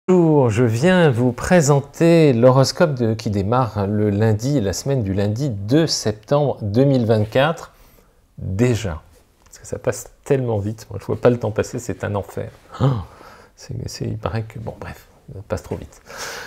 Bonjour, je viens vous présenter l'horoscope qui démarre le lundi, la semaine du lundi 2 septembre 2024. Déjà, parce que ça passe tellement vite, moi je ne vois pas le temps passer, c'est un enfer. Il paraît que, bon bref, ça passe trop vite.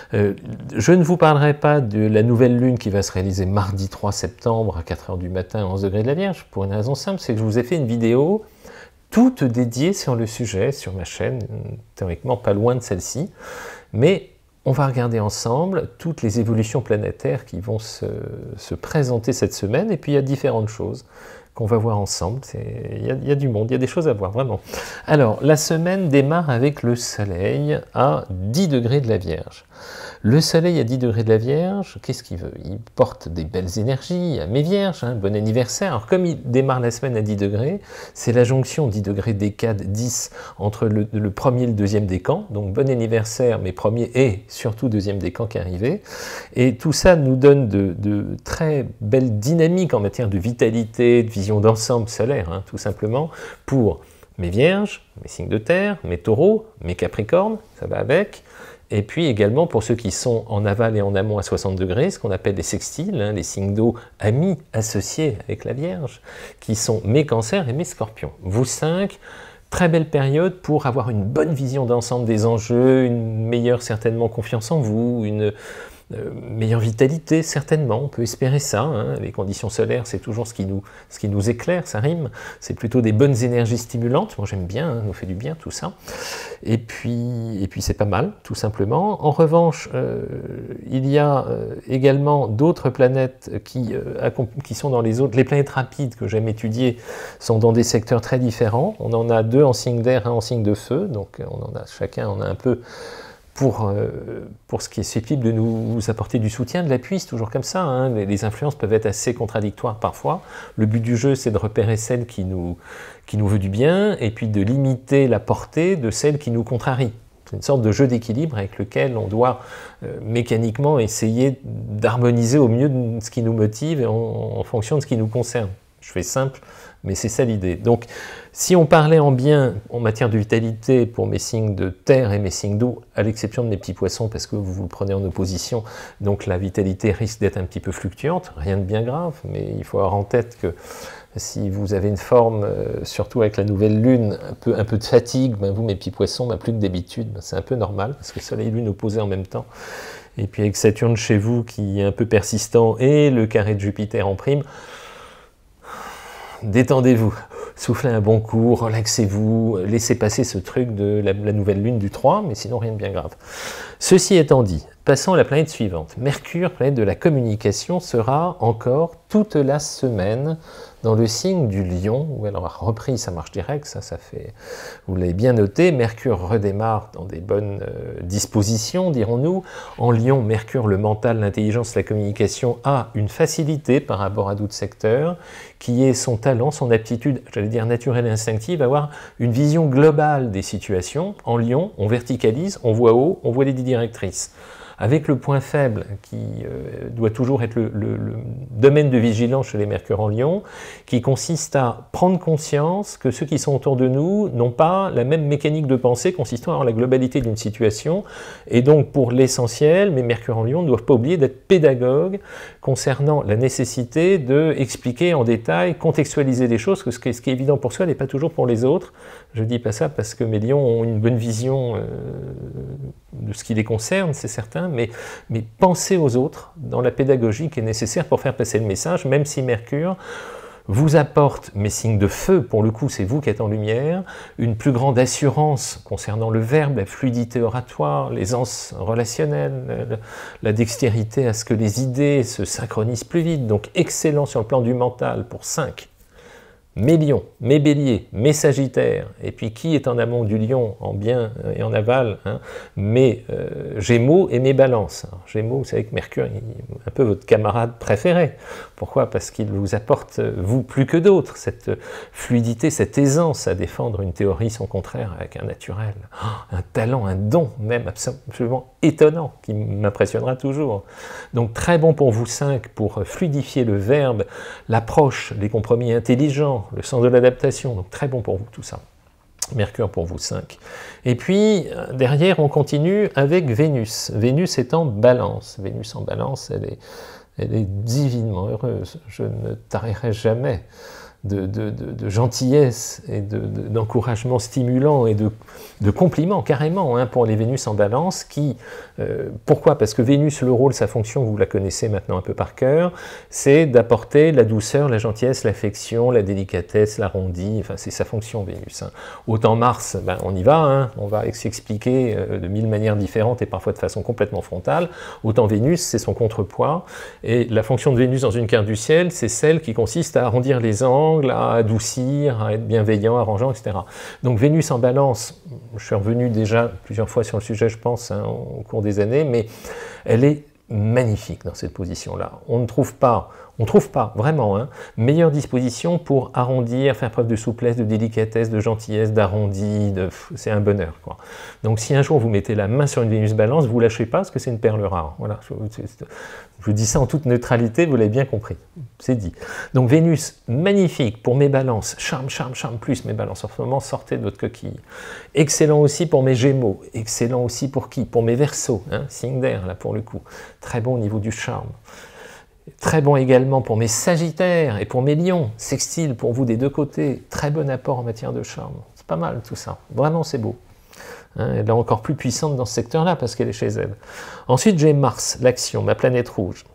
Je ne vous parlerai pas de la nouvelle lune qui va se réaliser mardi 3 septembre à 4 h du matin, 11 degrés de la Vierge, pour une raison simple, c'est que je vous ai fait une vidéo toute dédiée sur le sujet, sur ma chaîne, théoriquement pas loin de celle-ci, mais on va regarder ensemble toutes les évolutions planétaires qui vont se présenter cette semaine, et puis il y a différentes choses qu'on va voir ensemble, il y a du monde, il y a des choses à voir, vraiment. Alors, la semaine démarre avec le Soleil à 10 degrés de la Vierge. Le Soleil à 10 degrés de la Vierge, qu'est-ce qu'il veut? Il porte des belles énergies à mes Vierges, hein, bon anniversaire. Alors comme il démarre la semaine à 10 degrés, c'est la jonction 10 degrés décade 10 entre le premier et le deuxième décan, donc bon anniversaire, mes premiers et surtout deuxième décan qui est arrivé. Et tout ça nous donne de très belles dynamiques en matière de vitalité, de vision d'ensemble solaire, hein, tout simplement, pour mes Vierges, mes signes de terre, mes taureaux, mes capricornes, ça va avec. Et puis également pour ceux qui sont en aval et en amont à 60 degrés, ce qu'on appelle les sextiles, hein, les signes d'eau amis associés avec la Vierge, qui sont mes cancers et mes scorpions. Vous 5, très belle période pour avoir une bonne vision d'ensemble des enjeux, une meilleure certainement confiance en vous, une meilleure vitalité, certainement, on peut espérer ça, hein. Les conditions solaires, c'est toujours ce qui nous éclaire, ça rime, c'est plutôt des bonnes énergies stimulantes, moi j'aime bien, hein, nous fait du bien tout ça, et puis c'est pas mal, tout simplement. En revanche, il y a également d'autres planètes qui sont dans les planètes rapides que j'aime étudier, sont dans des secteurs très différents, on en a 2 en signe d'air, 1 en signe de feu, donc chacun en a un peu pour ce qui est susceptible de nous apporter du soutien, de l'appui, c'est toujours comme ça, hein. Les influences peuvent être assez contradictoires parfois. Le but du jeu, c'est de repérer celle qui nous veut du bien, et puis de limiter la portée de celle qui nous contrarie. C'est une sorte de jeu d'équilibre avec lequel on doit mécaniquement essayer d'harmoniser au mieux ce qui nous motive en fonction de ce qui nous concerne. Je fais simple, mais c'est ça l'idée. Donc, si on parlait en bien en matière de vitalité pour mes signes de terre et mes signes d'eau, à l'exception de mes petits poissons, parce que vous le prenez en opposition, donc la vitalité risque d'être un petit peu fluctuante, rien de bien grave, mais il faut avoir en tête que si vous avez une forme, surtout avec la nouvelle lune, un peu de fatigue, ben vous, mes petits poissons, plus que d'habitude, c'est un peu normal, parce que Soleil et Lune opposés en même temps, et puis avec Saturne chez vous qui est un peu persistant, et le carré de Jupiter en prime, détendez-vous, soufflez un bon coup, relaxez-vous, laissez passer ce truc de la nouvelle lune du 3, mais sinon rien de bien grave. Ceci étant dit, passons à la planète suivante. Mercure, planète de la communication, sera encore toute la semaine dans le signe du Lion, où elle aura repris sa marche directe, ça fait, vous l'avez bien noté, Mercure redémarre dans des bonnes dispositions, dirons-nous. En Lion, Mercure, le mental, l'intelligence, la communication, a une facilité par rapport à d'autres secteurs, qui est son talent, son aptitude, j'allais dire naturelle et instinctive, à avoir une vision globale des situations. En Lion, on verticalise, on voit haut, on voit les directrices. Avec le point faible qui doit toujours être le domaine de vigilance chez les Mercure en Lion, qui consiste à prendre conscience que ceux qui sont autour de nous n'ont pas la même mécanique de pensée consistant à avoir la globalité d'une situation, et donc pour l'essentiel, mes Mercure en Lion ne doivent pas oublier d'être pédagogues concernant la nécessité d'expliquer en détail, contextualiser des choses, que ce qui est évident pour soi n'est pas toujours pour les autres. Je ne dis pas ça parce que mes lions ont une bonne vision de ce qui les concerne, c'est certain, mais pensez aux autres dans la pédagogie qui est nécessaire pour faire passer le message, même si Mercure vous apporte, mes signes de feu, pour le coup c'est vous qui êtes en lumière, une plus grande assurance concernant le verbe, la fluidité oratoire, l'aisance relationnelle, la dextérité à ce que les idées se synchronisent plus vite, donc excellent sur le plan du mental pour 5. Mes lions, mes béliers, mes sagittaires, et puis qui est en amont du lion, en bien et en aval, hein, mes gémeaux et mes balances. Alors, gémeaux, vous savez que Mercure est un peu votre camarade préféré. Pourquoi? Parce qu'il vous apporte, vous plus que d'autres, cette fluidité, cette aisance à défendre une théorie, son contraire, avec un naturel, un talent, un don même absolument étonnant, qui m'impressionnera toujours. Donc très bon pour vous 5, pour fluidifier le verbe, l'approche, les compromis intelligents, le sens de l'adaptation, donc très bon pour vous tout ça. Mercure pour vous 5. Et puis, derrière, on continue avec Vénus. Vénus est en balance. Vénus en balance, elle est divinement heureuse. Je ne tarirai jamais de gentillesse et d'encouragement stimulant et de compliments carrément hein, pour les Vénus en balance qui, pourquoi? Parce que Vénus, le rôle, sa fonction, vous la connaissez maintenant un peu par cœur, c'est d'apporter la douceur, la gentillesse, l'affection, la délicatesse, l'arrondi, enfin c'est sa fonction Vénus. Hein. Autant Mars, ben, on y va, hein, on va s'expliquer de 1000 manières différentes et parfois de façon complètement frontale, autant Vénus, c'est son contrepoids, et la fonction de Vénus dans une carte du ciel, c'est celle qui consiste à arrondir les angles, à adoucir, à être bienveillant, arrangeant, etc. Donc Vénus en balance, je suis revenu déjà plusieurs fois sur le sujet, je pense, hein, au cours des années, mais elle est magnifique dans cette position-là. On ne trouve pas, vraiment, hein, meilleure disposition pour arrondir, faire preuve de souplesse, de délicatesse, de gentillesse, d'arrondi, c'est un bonheur, quoi. Donc si un jour vous mettez la main sur une Vénus balance, vous ne lâchez pas parce que c'est une perle rare. Voilà, je dis ça en toute neutralité, vous l'avez bien compris, c'est dit. Donc Vénus, magnifique pour mes balances, charme, charme, charme plus mes balances, en ce moment sortez de votre coquille. Excellent aussi pour mes Gémeaux, excellent aussi pour qui? Pour mes Verseaux, hein, signe d'air là pour le coup, très bon au niveau du charme. Très bon également pour mes Sagittaires et pour mes Lions, sextile pour vous des deux côtés, très bon apport en matière de charme. C'est pas mal tout ça, vraiment c'est beau. Hein, elle est encore plus puissante dans ce secteur-là parce qu'elle est chez elle. Ensuite j'ai Mars, l'action, ma planète rouge.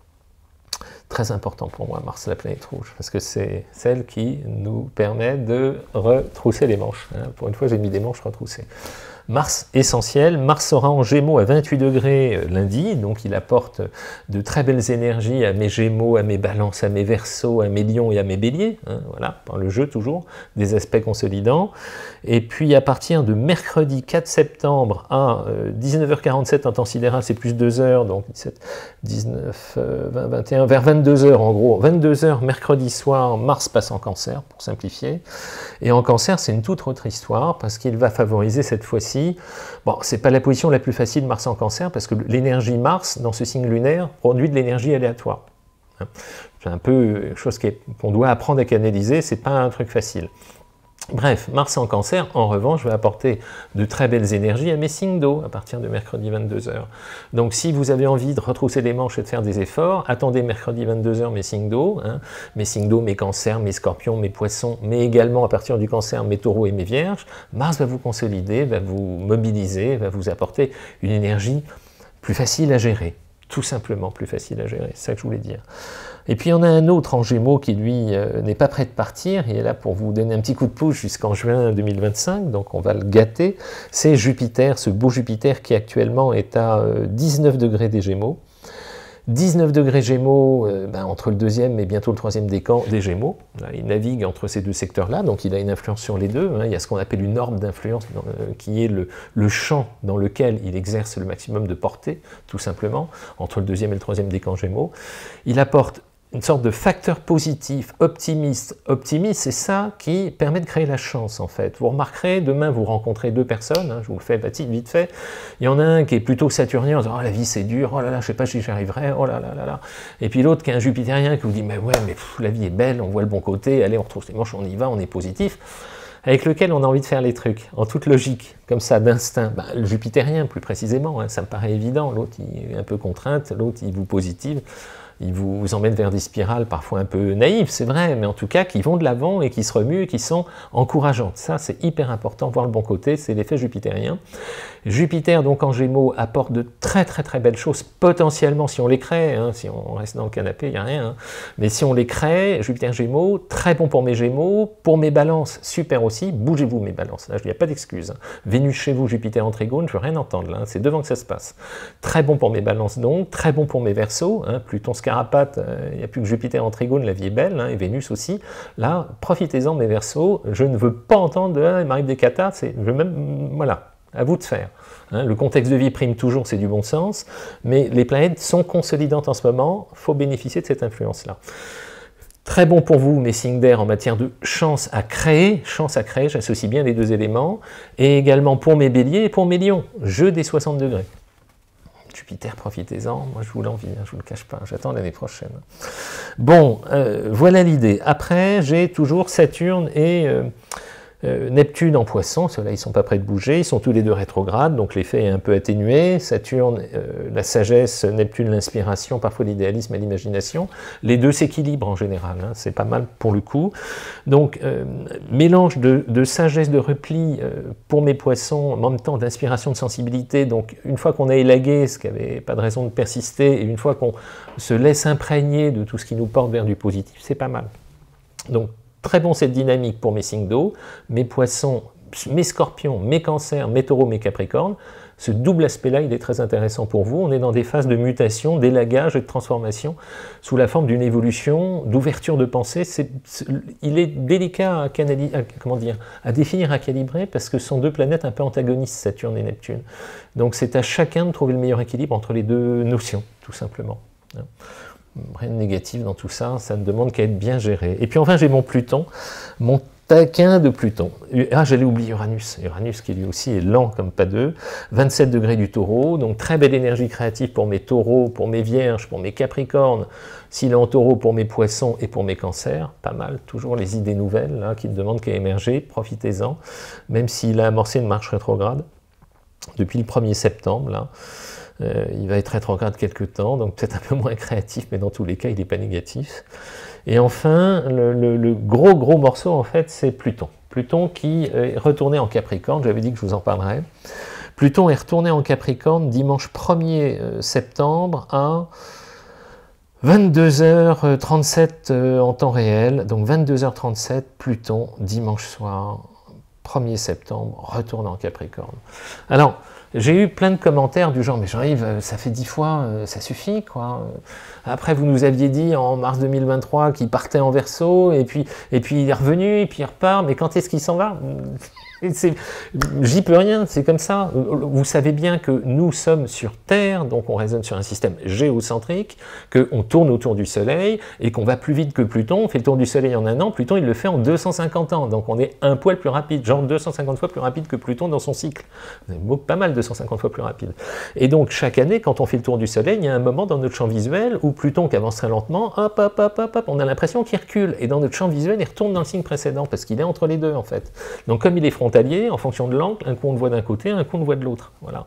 Très important pour moi, Mars, la planète rouge, parce que c'est celle qui nous permet de retrousser les manches. Hein. Pour une fois j'ai mis des manches retroussées. Mars essentiel, Mars sera en Gémeaux à 28 degrés lundi, donc il apporte de très belles énergies à mes Gémeaux, à mes Balances, à mes Verseaux, à mes Lions et à mes Béliers, hein, voilà, par le jeu toujours, des aspects consolidants. Et puis à partir de mercredi 4 septembre à 19h47 en temps sidéral, c'est plus 2 heures, donc 17, 19, 20, 21, vers 22 heures en gros, 22 heures mercredi soir, Mars passe en Cancer, pour simplifier. Et en Cancer, c'est une toute autre histoire, parce qu'il va favoriser cette fois-ci. Bon, c'est pas la position la plus facile Mars en Cancer, parce que l'énergie Mars, dans ce signe lunaire, produit de l'énergie aléatoire. C'est un peu chose qu'on doit apprendre à canaliser, c'est pas un truc facile. Bref, Mars en Cancer, en revanche, va apporter de très belles énergies à mes signes d'eau à partir de mercredi 22h. Donc si vous avez envie de retrousser les manches et de faire des efforts, attendez mercredi 22h mes signes d'eau, hein, mes signes d'eau, mes cancers, mes scorpions, mes poissons, mais également à partir du cancer, mes taureaux et mes vierges. Mars va vous consolider, va vous mobiliser, va vous apporter une énergie plus facile à gérer. Tout simplement plus facile à gérer, c'est ça que je voulais dire. Et puis il y en a un autre en Gémeaux qui lui n'est pas prêt de partir, il est là pour vous donner un petit coup de pouce jusqu'en juin 2025, donc on va le gâter, c'est Jupiter, ce beau Jupiter qui actuellement est à 19 degrés des Gémeaux. 19 degrés Gémeaux, entre le deuxième et bientôt le troisième décan des Gémeaux. Là, il navigue entre ces deux secteurs-là, donc il a une influence sur les deux. Hein. Il y a ce qu'on appelle une orbe d'influence, qui est le champ dans lequel il exerce le maximum de portée, tout simplement, entre le deuxième et le troisième décan Gémeaux. Il apporte une sorte de facteur positif, optimiste, c'est ça qui permet de créer la chance en fait. Vous remarquerez, demain vous rencontrez deux personnes, hein, je vous le fais vite fait, il y en a un qui est plutôt saturnien en disant « Oh la vie c'est dur, oh là là, je sais pas si j'y arriverai, oh là là là là », et puis l'autre qui est un jupitérien qui vous dit « Mais ouais, mais la vie est belle, on voit le bon côté, allez on retrouve les manches, on y va, on est positif », avec lequel on a envie de faire les trucs, en toute logique, comme ça, d'instinct. Le jupitérien plus précisément, hein, ça me paraît évident, l'autre il est un peu contrainte, l'autre il vous positive. Ils vous emmènent vers des spirales parfois un peu naïves, c'est vrai, mais en tout cas qui vont de l'avant et qui se remuent et qui sont encourageantes. Ça, c'est hyper important, voir le bon côté, c'est l'effet jupitérien. Jupiter, donc en Gémeaux, apporte de très belles choses, potentiellement, si on les crée, hein, si on reste dans le canapé, il n'y a rien, hein, mais si on les crée, Jupiter Gémeaux, très bon pour mes Gémeaux, pour mes Balances, super aussi, bougez-vous mes Balances, là, il n'y a pas d'excuse. Hein. Vénus chez vous, Jupiter en Trigone, je ne veux rien entendre, là, c'est devant que ça se passe. Très bon pour mes Balances donc, très bon pour mes Verseaux, hein, Pluton Scarapate, il n'y a plus que Jupiter en Trigone, la vie est belle, hein, et Vénus aussi, là, profitez-en mes Verseaux, je ne veux pas entendre, il m'arrive des catas, je veux même, voilà. À vous de faire. Hein, le contexte de vie prime toujours, c'est du bon sens, mais les planètes sont consolidantes en ce moment, il faut bénéficier de cette influence-là. Très bon pour vous, mes signes d'air, en matière de chance à créer, j'associe bien les deux éléments, et également pour mes béliers et pour mes lions, jeu des 60 degrés. Jupiter, profitez-en, moi je vous l'envie, hein, je vous le cache pas, j'attends l'année prochaine. Bon, voilà l'idée. Après, j'ai toujours Saturne et Neptune en Poisson, ceux-là ils sont pas prêts de bouger, ils sont tous les deux rétrogrades, donc l'effet est un peu atténué. Saturne, la sagesse, Neptune l'inspiration, parfois l'idéalisme et l'imagination. Les deux s'équilibrent en général, hein, c'est pas mal pour le coup. Donc mélange de sagesse, de repli pour mes Poissons, en même temps d'inspiration, de sensibilité. Donc une fois qu'on a élagué ce qui n'avait pas de raison de persister, et une fois qu'on se laisse imprégner de tout ce qui nous porte vers du positif, c'est pas mal. Donc très bon cette dynamique pour mes signes d'eau, mes Poissons, mes Scorpions, mes Cancers, mes Taureaux, mes Capricornes. Ce double aspect-là, il est très intéressant pour vous. On est dans des phases de mutation, d'élagage et de transformation sous la forme d'une évolution, d'ouverture de pensée. Il est délicat à à définir, à calibrer, parce que ce sont deux planètes un peu antagonistes, Saturne et Neptune. Donc c'est à chacun de trouver le meilleur équilibre entre les deux notions, tout simplement. Rien de négatif dans tout ça, ça ne demande qu'à être bien géré. Et puis enfin, j'ai mon Pluton, mon taquin de Pluton. Ah, j'allais oublier Uranus. Uranus qui lui aussi est lent comme pas deux. 27 degrés du Taureau, donc très belle énergie créative pour mes Taureaux, pour mes Vierges, pour mes Capricornes. S'il est en Taureau, pour mes Poissons et pour mes Cancers, pas mal. Toujours les idées nouvelles là, qui ne demandent qu'à émerger, profitez-en. Même s'il a amorcé une marche rétrograde depuis le 1er septembre, là. Il va être rétrograde quelques temps, donc peut-être un peu moins créatif, mais dans tous les cas, il n'est pas négatif. Et enfin, le gros morceau, en fait, c'est Pluton. Pluton qui est retourné en Capricorne, j'avais dit que je vous en parlerai. Pluton est retourné en Capricorne dimanche 1er septembre à 22h37 en temps réel, donc 22h37, Pluton, dimanche soir, 1er septembre, retourne en Capricorne. Alors, j'ai eu plein de commentaires du genre, mais Jean-Yves, ça fait 10 fois, ça suffit, quoi. Après, vous nous aviez dit en mars 2023 qu'il partait en Verseau, et puis il est revenu, et puis il repart, mais quand est-ce qu'il s'en va? J'y peux rien, c'est comme ça. Vous savez bien que nous sommes sur Terre, donc on raisonne sur un système géocentrique, qu'on tourne autour du Soleil, et qu'on va plus vite que Pluton. On fait le tour du Soleil en 1 an, Pluton il le fait en 250 ans, donc on est un poil plus rapide, genre 250 fois plus rapide que Pluton dans son cycle. Pas mal 250 fois plus rapide. Et donc chaque année, quand on fait le tour du Soleil, il y a un moment dans notre champ visuel où Pluton qui avance très lentement, hop, on a l'impression qu'il recule, et dans notre champ visuel, il retourne dans le signe précédent, parce qu'il est entre les deux en fait. Donc comme il est frontalier, en fonction de l'angle, un coup on le voit d'un côté, un coup on le voit de l'autre. Voilà.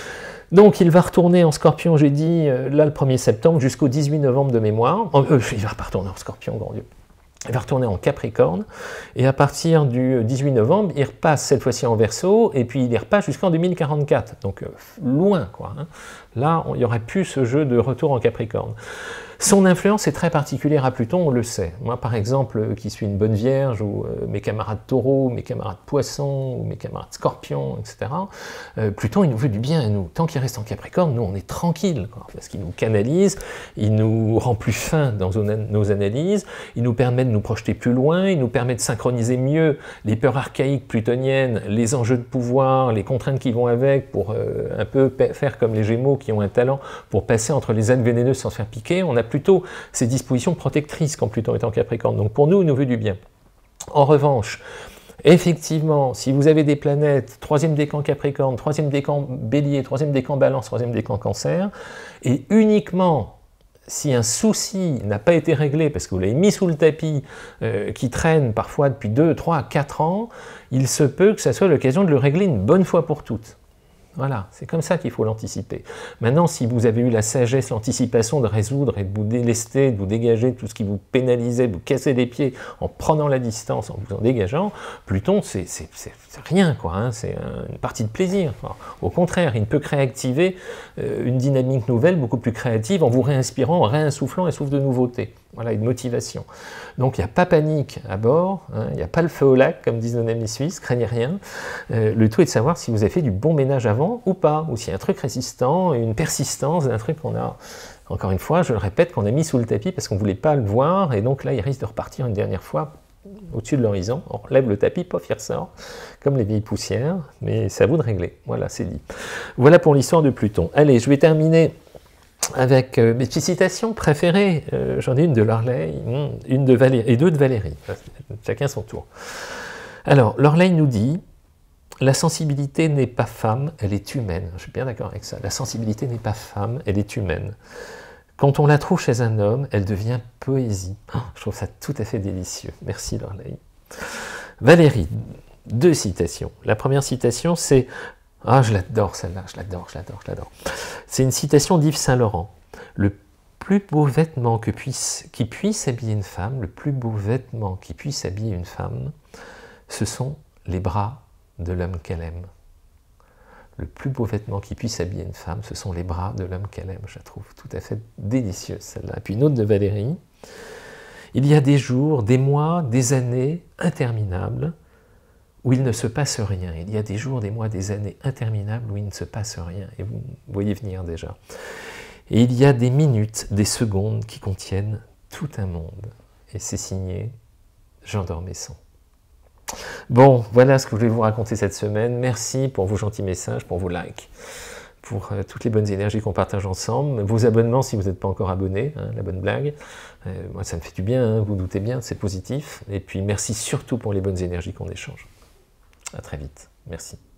Donc il va retourner en Scorpion, j'ai dit, là le 1er septembre jusqu'au 18 novembre de mémoire. Il va pas retourner en Scorpion, grand Dieu. Il va retourner en Capricorne, et à partir du 18 novembre, il repasse cette fois-ci en Verseau, et puis il y repasse jusqu'en 2044, donc loin, quoi. Hein. Là, il n'y aurait plus ce jeu de retour en Capricorne. Son influence est très particulière à Pluton, on le sait. Moi, par exemple, qui suis une bonne Vierge, ou mes camarades Taureaux, mes camarades Poissons, ou mes camarades Scorpions, etc., Pluton, il nous veut du bien à nous. Tant qu'il reste en Capricorne, nous, on est tranquille, quoi, parce qu'il nous canalise, il nous rend plus fins dans nos analyses, il nous permet de nous projeter plus loin, il nous permet de synchroniser mieux les peurs archaïques plutoniennes, les enjeux de pouvoir, les contraintes qui vont avec, pour un peu faire comme les Gémeaux qui ont un talent pour passer entre les ânes vénéneuses sans se faire piquer. On a plutôt ces dispositions protectrices quand Pluton est en Capricorne. Donc pour nous, il nous veut du bien. En revanche, effectivement, si vous avez des planètes, 3e décan Capricorne, 3e décan Bélier, 3e décan Balance, 3e décan Cancer, et uniquement si un souci n'a pas été réglé, parce que vous l'avez mis sous le tapis, qui traîne parfois depuis 2, 3, 4 ans, il se peut que ça soit l'occasion de le régler une bonne fois pour toutes. Voilà, c'est comme ça qu'il faut l'anticiper. Maintenant, si vous avez eu la sagesse, l'anticipation de résoudre et de vous délester, de vous dégager de tout ce qui vous pénalisait, de vous casser les pieds en prenant la distance, en vous en dégageant, Pluton, c'est rien, quoi. Hein, c'est une partie de plaisir. Quoi. Au contraire, il ne peut que réactiver une dynamique nouvelle, beaucoup plus créative, en vous réinspirant, en réinsufflant un souffle de nouveauté. Voilà, une motivation. Donc il n'y a pas panique à bord, hein, il n'y a pas le feu au lac, comme disent nos amis suisses, craignez rien. Le tout est de savoir si vous avez fait du bon ménage avant ou pas, ou s'il y a un truc résistant, une persistance, un truc qu'on a, encore une fois, je le répète, qu'on a mis sous le tapis parce qu'on ne voulait pas le voir, et donc là il risque de repartir une dernière fois au-dessus de l'horizon. On relève le tapis, pof, il ressort, comme les vieilles poussières, mais c'est à vous de régler. Voilà, c'est dit. Voilà pour l'histoire de Pluton. Allez, je vais terminer avec mes petites citations préférées. J'en ai une de Lorley, une de Valérie, et deux de Valérie. Chacun son tour. Alors, Lorley nous dit « La sensibilité n'est pas femme, elle est humaine. » Je suis bien d'accord avec ça. La sensibilité n'est pas femme, elle est humaine. Quand on la trouve chez un homme, elle devient poésie. Je trouve ça tout à fait délicieux. Merci Lorley. Valérie. 2 citations. La première citation, c'est... Ah, je l'adore celle-là, je l'adore. C'est une citation d'Yves Saint-Laurent. Le plus beau vêtement qui puisse habiller une femme, le plus beau vêtement qui puisse habiller une femme, ce sont les bras de l'homme qu'elle aime. Le plus beau vêtement qui puisse habiller une femme, ce sont les bras de l'homme qu'elle aime. Je la trouve tout à fait délicieuse, celle-là. Puis une autre de Valérie. Il y a des jours, des mois, des années interminables où il ne se passe rien. Il y a des jours, des mois, des années interminables où il ne se passe rien. Et vous voyez venir déjà. Et il y a des minutes, des secondes qui contiennent tout un monde. Et c'est signé Jean d'Ormesson. Bon, voilà ce que je voulais vous raconter cette semaine. Merci pour vos gentils messages, pour vos likes, pour toutes les bonnes énergies qu'on partage ensemble. Vos abonnements si vous n'êtes pas encore abonné, hein, la bonne blague. Moi, ça me fait du bien, hein, vous doutez bien, c'est positif. Et puis, merci surtout pour les bonnes énergies qu'on échange. À très vite. Merci.